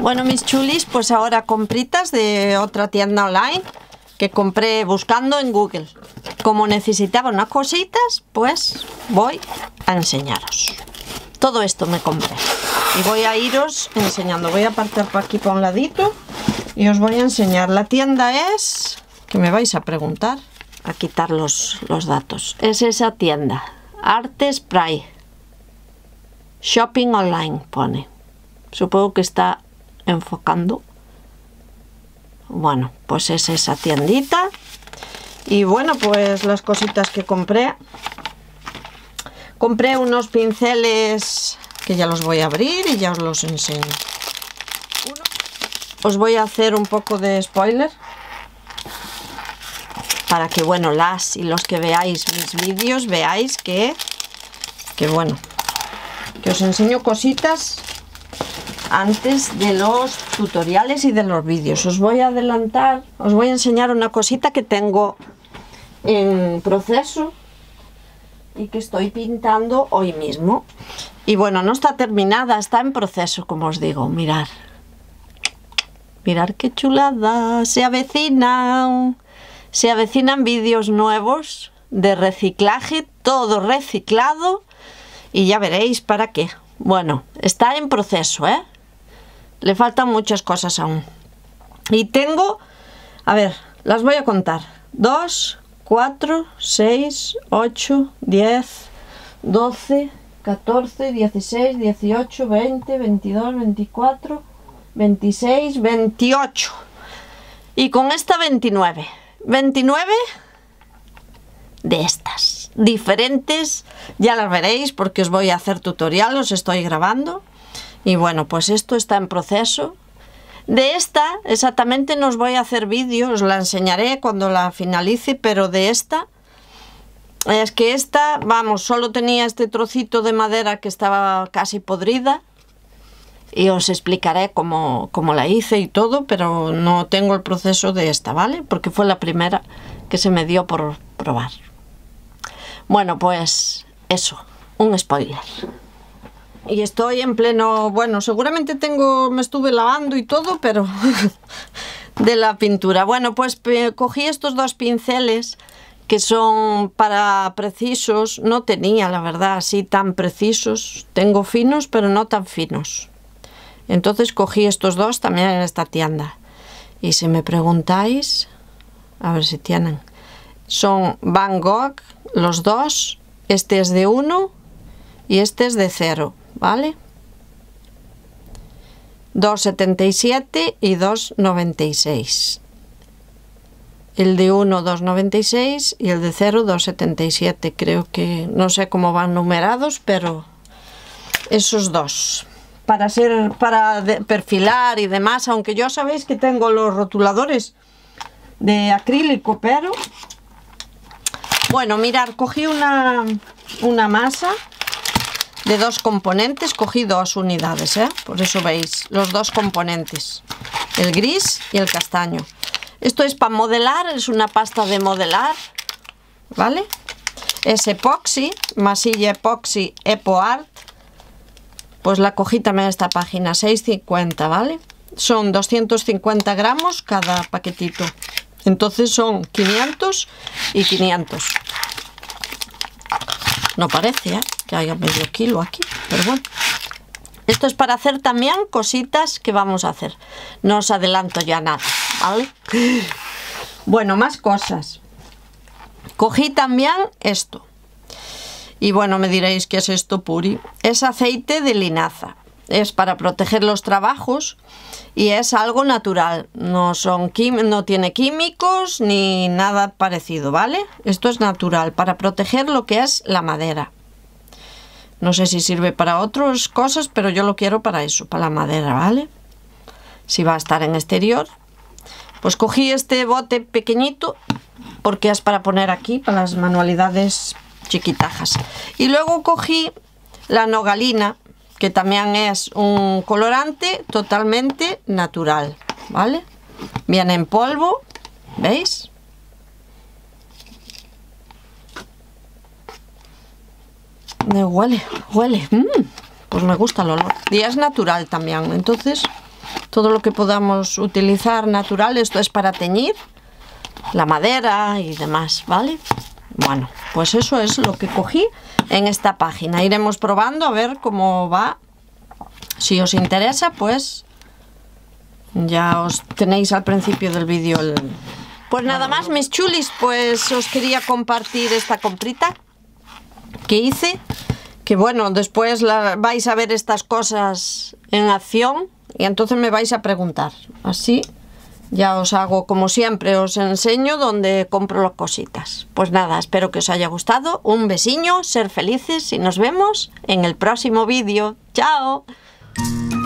Bueno, mis chulis, pues ahora compritas de otra tienda online que compré buscando en Google. Como necesitaba unas cositas, pues voy a enseñaros. Todo esto me compré y voy a iros enseñando. Voy a apartar por aquí por un ladito y os voy a enseñar. La tienda es, que me vais a preguntar, a quitar los datos. Es esa tienda, Artespray. Shopping online pone. Supongo que está enfocando. Bueno, pues es esa tiendita. Y bueno, pues las cositas que compré. Compré unos pinceles que ya los voy a abrir y ya os los enseño. Os voy a hacer un poco de spoiler para que, bueno, las y los que veáis mis vídeos veáis que bueno, que os enseño cositas antes de los tutoriales y de los vídeos. Os voy a adelantar, os voy a enseñar una cosita que tengo en proceso y que estoy pintando hoy mismo. Y bueno, no está terminada, está en proceso, como os digo. Mirad, mirad qué chulada, se avecinan vídeos nuevos de reciclaje, todo reciclado, y ya veréis para qué. Bueno, está en proceso, ¿eh? Le faltan muchas cosas aún. Y tengo, a ver, las voy a contar. 2, 4, 6, 8, 10, 12, 14, 16, 18, 20, 22, 24, 26, 28. Y con esta 29. 29 de estas. Diferentes, ya las veréis porque os voy a hacer tutorial, os estoy grabando. Y bueno, pues esto está en proceso. De esta exactamente no os voy a hacer vídeo, os la enseñaré cuando la finalice, pero de esta, es que esta, vamos, solo tenía este trocito de madera que estaba casi podrida y os explicaré cómo la hice y todo, pero no tengo el proceso de esta, ¿vale? Porque fue la primera que se me dio por probar. Bueno, pues eso, un spoiler. Y estoy en pleno, bueno, seguramente me estuve lavando y todo, pero de la pintura. Bueno, pues cogí estos dos pinceles que son para precisos. No tenía, la verdad, así tan precisos. Tengo finos, pero no tan finos. Entonces cogí estos dos también en esta tienda. Y si me preguntáis, a ver si tienen. Son Van Gogh, los dos. Este es de 1 y este es de 0. ¿Vale? 2,77 y 2,96. El de 1, 2,96 y el de 0, 2,77. Creo que, no sé cómo van numerados, pero esos dos. Para perfilar y demás, aunque yo sabéis que tengo los rotuladores de acrílico, pero bueno, mirad, cogí una masa de 2 componentes, cogí 2 unidades, por eso veis los 2 componentes, el gris y el castaño. Esto es para modelar, es una pasta de modelar, ¿vale? Es epoxi, masilla epoxi EpoArt, pues la cogí también en esta página, 6,50, ¿vale? Son 250 gramos cada paquetito, entonces son 500 y 500. No parece, que haya medio kilo aquí, pero bueno. Esto es para hacer también cositas que vamos a hacer. No os adelanto ya nada, ¿vale? Bueno, más cosas. Cogí también esto. Y bueno, me diréis, ¿qué es esto, Puri? Es aceite de linaza. Es para proteger los trabajos y es algo natural. No tiene químicos ni nada parecido, ¿vale? Esto es natural para proteger lo que es la madera. No sé si sirve para otras cosas, pero yo lo quiero para eso, para la madera, ¿vale? Si va a estar en exterior. Pues cogí este bote pequeñito porque es para poner aquí, para las manualidades chiquitajas. Y luego cogí la nogalina, que también es un colorante totalmente natural, ¿vale? Viene en polvo, ¿veis? Huele. Pues me gusta el olor. Y es natural también, entonces todo lo que podamos utilizar natural. Esto es para teñir la madera y demás, ¿vale? Bueno, pues eso es lo que cogí en esta página. Iremos probando a ver cómo va. Si os interesa, pues ya os tenéis al principio del vídeo el... Pues nada más, mis chulis, pues os quería compartir esta comprita que hice. Que bueno, después vais a ver estas cosas en acción y entonces me vais a preguntar. Así ya os hago, como siempre, os enseño dónde compro las cositas. Pues nada, espero que os haya gustado. Un besiño, ser felices y nos vemos en el próximo vídeo. ¡Chao!